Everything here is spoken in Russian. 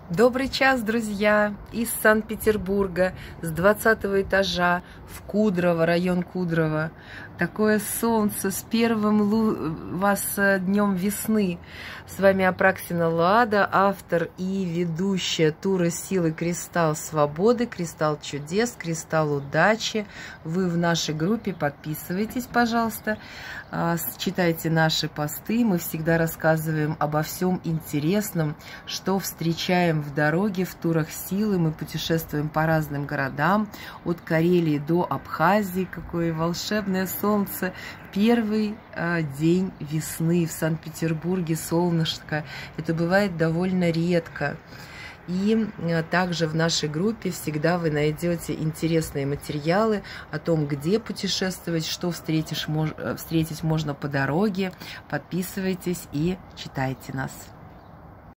Добрый час, друзья! Из Санкт-Петербурга, с 20-го этажа, в Кудрово, район Кудрово. Такое солнце, с первым вас днем весны. С вами Апраксина Лада, автор и ведущая тура силы Кристалл Свободы, Кристалл Чудес, Кристалл Удачи. Вы в нашей группе, подписывайтесь, пожалуйста, читайте наши посты. Мы всегда рассказываем обо всем интересном, что встречаем в дороге, в турах силы. Мы путешествуем по разным городам, от Карелии до Абхазии. Какое волшебное солнце! Первый день весны в Санкт-Петербурге, солнышко. Это бывает довольно редко. И также в нашей группе всегда вы найдете интересные материалы о том, где путешествовать, что встретить можно по дороге. Подписывайтесь и читайте нас.